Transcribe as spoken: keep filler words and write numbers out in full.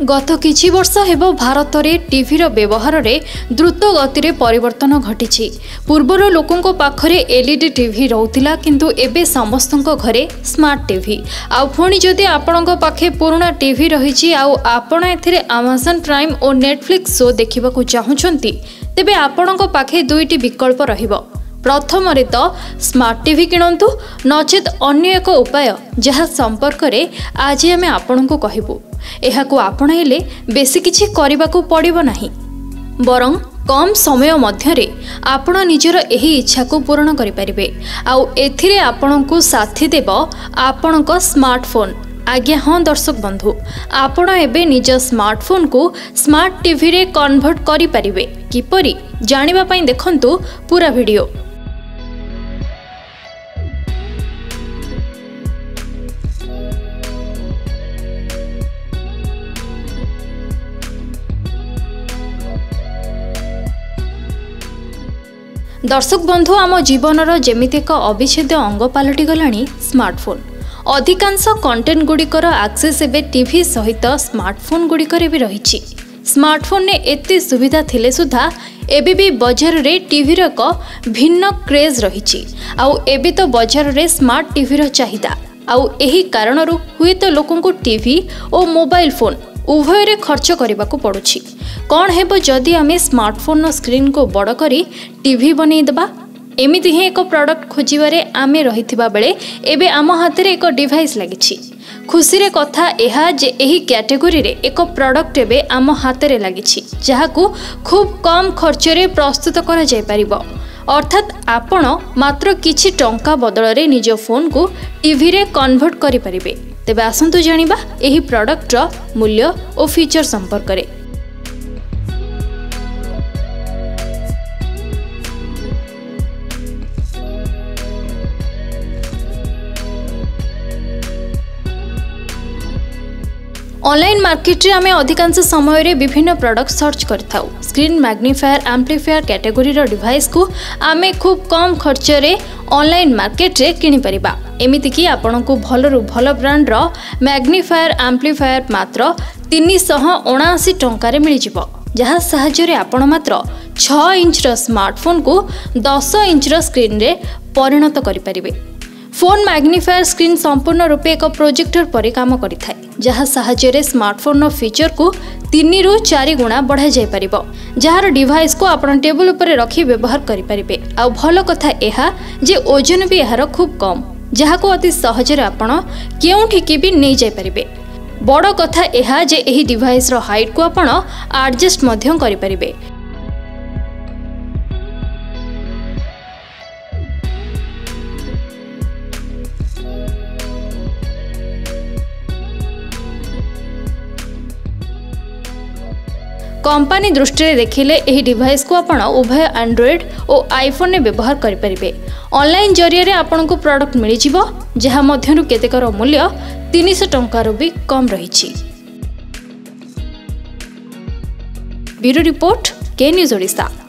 गत किछि वर्ष हेबो भारत रे टीवी रो व्यवहार रे द्रुत गति रे परिवर्तन घटिछि। पूर्वर लोकंको पाखरे एलईडी टीवी रहउतिला किंतु एबे समस्तंको घरे स्मार्ट टीवी। आ पुणी जदि आपणको पाखे पुराना टीवी रहिछि आ आपण एथिरे अमेजन प्राइम और नेटफ्लिक्स शो देखिबाकू चाहुछंती तेबे आपणको पाखे दुईटी विकल्प रहिबो। प्रथम रे तो स्मार्ट टीवी किणंतु नचेत अन्य एक उपाय जहाँ संपर्क रे आज आम आपण को कहबू। एहाकू आपणाइले बेसी किछि करिबाकू पड़िबो नाही, बरं कम समय मध्यरे आपण निजर एही इच्छा को पूर्ण करि परिबे। आउ एथिरे आपणको साथी देब आपणको स्मार्टफोन। आज्ञा हाँ दर्शक बंधु, आपण एबे निज स्मार्टफोन को स्मार्ट टीवी रे कन्वर्ट करि परिबे। किपरि जानिबा पई देखंतु पूरा वीडियो। दर्शक बंधु, आम जीवनर जेमिति एक अविच्छेद्य अंग पलटि गलानी स्मार्टफोन। अधिकांश कंटेंट गुड़िकर एक्सेस एबे टीवी सहित स्मार्टफोन गुड़िकर भी रही। स्मार्टफोन ने एते सुविधा थिले सुधा एबे भी बाजार रे टीवी रो एक भिन्न क्रेज रही। आउ एबे तो बाजार रे स्मार्ट टीवी रो चाहिदा आउ एही कारणरू हुए तो लोकन को टीवी और मोबाइल फोन उभय रे खर्च करबाकू पड़ुछि। कौन हेबो जदि आमे स्मार्टफोन स्क्रीन को बड़ करी टीवी बनै देबा। एमिति ही एक प्रोडक्ट खोजिबारे आमे रहिथिबा बेले एबे आम हाथ रे एक डिवाइस लागिछि। खुशी रे कथा एहा जे एही कैटेगरी रे एक प्रोडक्ट एबे आम हाथ रे लागिछि जहाकू खूब कम खर्च रे प्रस्तुत करा जाय परिबो। अर्थात आपण मात्र किछि टंका बदल रे निज फोन को टीवी रे कन्वर्ट करि परिबे। तेबे आसंतु जानिबा एही प्रोडक्ट रो मूल्य और फीचर संपर्क रे। ऑनलाइन मार्केट रे आमे अधिकांश समय रे विभिन्न प्रोडक्ट सर्च करथाउ। स्क्रीन मैग्निफायर एम्प्लीफायर कैटेगरी रो डिवाइस को आमे खूब कम खर्च रे ऑनलाइन मार्केट रे किनि परिबा। एमिति कि आपन को भलरु भल ब्रांड रो मैग्निफायर एम्प्लीफायर मात्र तीन सौ उनासी टंका रे मिलि जिवो, जहाँ साहाय्य रे आपण मात्र छह इंच रो स्मार्टफोन को दस इंच रो स्क्रीन रे परिणत करि परिबे। फोन मैग्निफायर स्क्रीन संपूर्ण रूपे एक प्रोजेक्टर परि काम करिथाय, जहाँ साहाय्य रे स्मार्टफोन रो फीचर को तीन रु चार गुणा बढ़ाई जाय परिबो, जहार डिवाइस को आपण टेबल ऊपर रखी व्यवहार करि परिबे। आ भलो कथा एहा जे ओजन भी एहार खूब कम, जहाँ को अति सहज रे आपण केउठी के भी नै जाय परिबे। बड़ कथा एहा जे एही डिवाइस रो हाइट को आपण एडजस्ट मध्यम करि परिबे। कंपनी दृष्टि देखिले एही डिवाइस को आपण उभय एंड्रॉइड और आईफोन ने व्यवहार करि परिबे। ऑनलाइन जरिया रे आपण को प्रोडक्ट मिलि जिवो, जहा मध्यरु केतेकर मूल्य तीन सौ टंका रु भी कम रहिछि। Bureau report, K news Odisha.